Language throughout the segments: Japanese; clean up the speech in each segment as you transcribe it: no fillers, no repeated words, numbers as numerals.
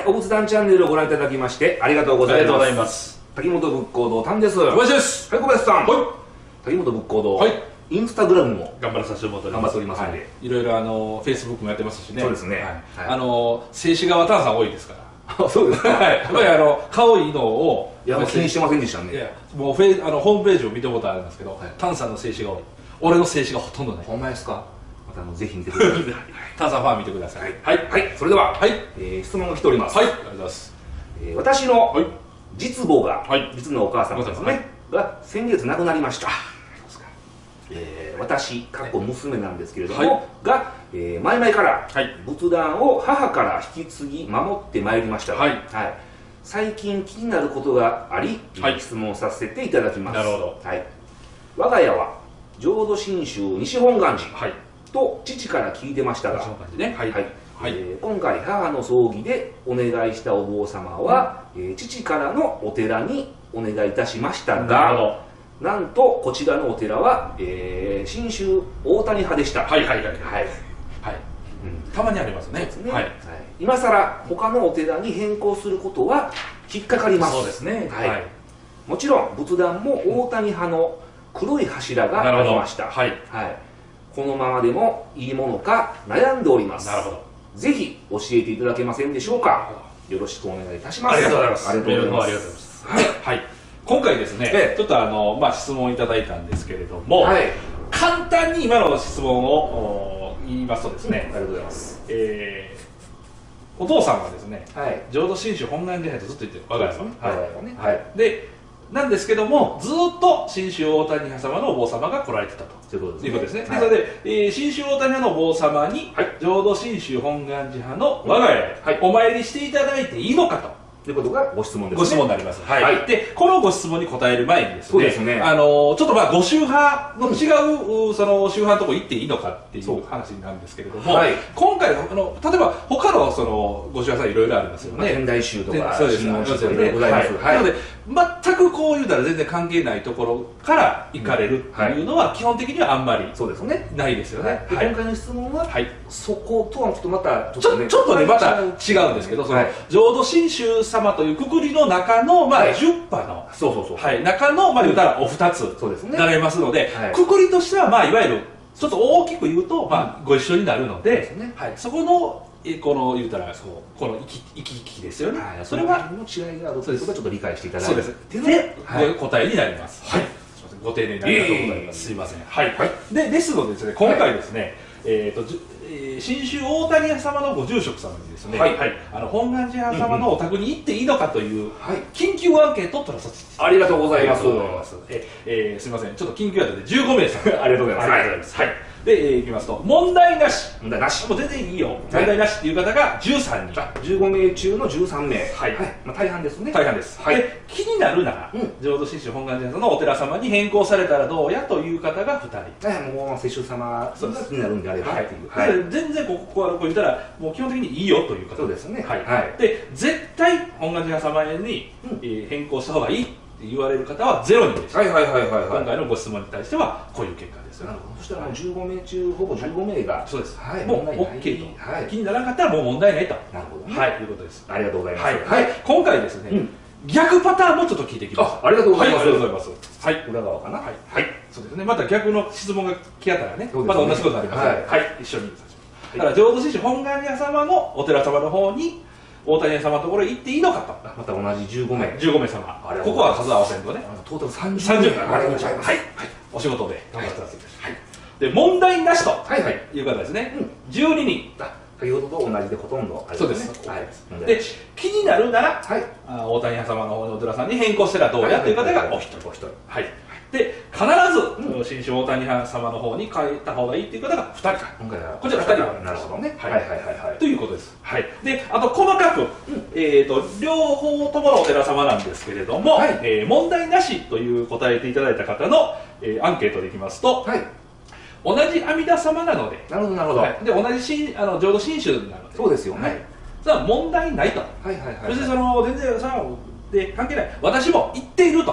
お仏壇チャンネルをご覧いただきましてありがとうございます。滝本仏講堂丹です。 小林です。 はい、小林さん。 はい。 滝本仏講堂。 はい。 インスタグラムも頑張らさせてもらっております。 頑張っておりますので、 いろいろフェイスブックもやってますしね。 そうですね。 静止画は丹さん多いですから。 そうですか。 はい。やっぱり顔いいのをいや、もう気にしてませんでしたね。 いや、もうホームページを見てもらったらあれなんですけど、丹さんの静止画多い。俺の静止画ほとんどない。 ほんまですか。またぜひ見てください。 丹さんファン見てください。 はい。はい。それでは、 はい。 質問が来ております。 はい。ありがとうございます。 私の実母が、実のお母さんですね、が先月亡くなりました。私、娘なんですけれども、が、前々から仏壇を母から引き継ぎ守ってまいりましたが、最近気になることがあり、質問させていただきます。 なるほど。 我が家は浄土真宗西本願寺と父から聞いてましたが、今回母の葬儀でお願いしたお坊様は、父からのお寺にお願いいたしましたが、なんとこちらのお寺は、信州大谷派でした。 たまにありますね。 今さら他のお寺に変更することは引っかかります。 そうですね。 もちろん仏壇も大谷派の黒い柱がありました。このままでもいいものか悩んでおります。ぜひ教えていただけませんでしょうか。よろしくお願いいたします。 ありがとうございます。ありがとうございます。はい。今回ですね、ちょっと質問いただいたんですけれども、簡単に今の質問を言いますとですね、 ありがとうございます。 お父さんはですね、浄土真宗本願寺派とずっと言ってる、我が家は。で、なんですけども、ずっと信州大谷派様のお坊様が来られてたということですね。それで、信州大谷派のお坊様に、浄土真宗本願寺派の我が家へお参りしていただいていいのかと。 ということがご質問ですね。 ご質問になります。で、このご質問に答える前にですね、ちょっとご宗派の違う、その宗派のところ行っていいのかっていう話なんですけれども、今回、例えば他のそのご宗派さんいろいろありますよね。 天台宗とか、 そうですね。なので、全くこう言うたら全然関係ないところから行かれるっていうのは、基本的にはあんまりないですよね。 今回の質問は、そことはちょっとまた、 ちょっとね、また違うんですけど、浄土真宗様というくくりの中の10派の中の言うたらお二つになりますので、くくりとしてはいわゆるちょっと大きく言うとご一緒になるので、そこのこの言うたらこの行き来ですよね。それは違いがあるということはちょっと理解していただいて、 で答えになります。ご丁寧にありがとうございます。すいません。ですのでですね、今回ですね、信州大谷屋様のご住職様にですね、本願寺屋様のお宅に行っていいのかという緊急アンケートを取らさせてありがとうございます。 すみません、ちょっと緊急やったので15名さん。 ありがとうございます。 で、いきますと、問題なし。 問題なし。 もう全然いいよ。問題なしっていう方が13人。 15名中の13名。大半ですね。 大半です。で、気になるなら、浄土真宗本願寺のお寺様に変更されたらどうやという方が2人。 もう、世襲様が気になるんであればっていう。 全然ここ言ったら、もう基本的にいいよという方。 そうですね。 で、絶対本願寺様に変更した方がいいって言われる方は0人です。今回のご質問に対しては、こういう結果です。 そしたら15名中ほぼ15名がそうです。もう OK と。気にならなかったらもう問題ないと。 なるほど。 いうことです。 ありがとうございます。 今回ですね、逆パターンもちょっと聞いてきます。 ありがとうございます。 ありがとうございます。 裏側かな。 そうですね。また逆の質問が来やったらね、また同じことになりますので、一緒にさせて。だから浄土真宗本願寺様のお寺様の方に大谷様のところへ行っていいのかと。 また同じ15名。 15名様。ここは数合わせんとね。 トータル30名。 ありがとうございます。お仕事で頑張ってください。で、問題なしという方ですね。12人。 先ほどと同じでほとんど。 そうです。で、気になるなら、大谷様の方のお寺さんに変更したらどうやという方がお一人。で、必ず信州大谷様の方に変えた方がいいという方が2人。こちら2人。 なるほどね。 ということです。で、あと細かく、両方とものお寺様なんですけれども、問題なしという答えていただいた方のアンケートでいきますと、同じ阿弥陀様なので、 なるほど。 で、同じ浄土真宗なので、 そうですよね。 それは問題ないと。別に全然関係ない。私も言っていると。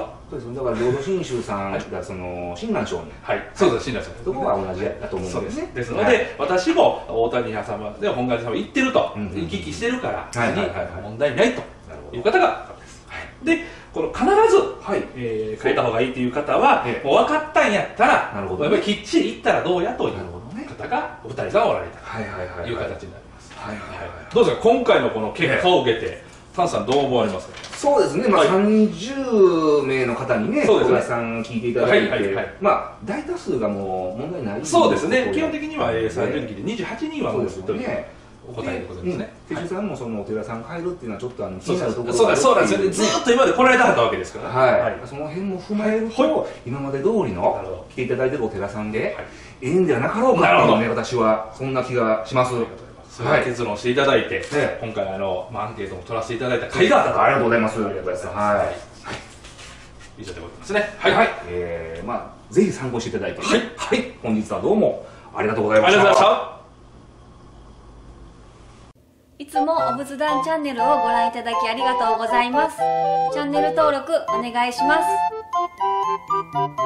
だから浄土真宗さんがその親鸞上人、 そうです、親鸞上人、 そこは同じだと思うんですね。 ですので、私も大谷屋様で本願寺様行ってると行き来してるから問題ないという方がです。でこの必ず書いた方がいいという方はもう分かったんやったらやっぱりきっちり行ったらどうやという方がお二人さんおられたという形になります。どうですか、今回のこの結果を受けてタンさんどう思われますか？ そうですね、まあ30名の方にね、お客さん聞いていただいて、まあ大多数がもう問題ない。 そうですね、基本的には30人で28人はもう1人お答えでございますね。 手順さんもそのお寺さん変えるっていうのはちょっと気になるところそうなんですよね、ずっと今まで来られたかったわけですから、 その辺も踏まえると今まで通りの来ていただいてるお寺さんでええんではなかろうかとね、私はそんな気がします。 結論していただいて、今回アンケートも取らせていただいた甲斐があったと。 ありがとうございます。 以上でございますね。 まあぜひ参考していただいて、本日はどうもありがとうございました。 ありがとうございました。 いつもお仏壇チャンネルをご覧いただきありがとうございます。チャンネル登録お願いします。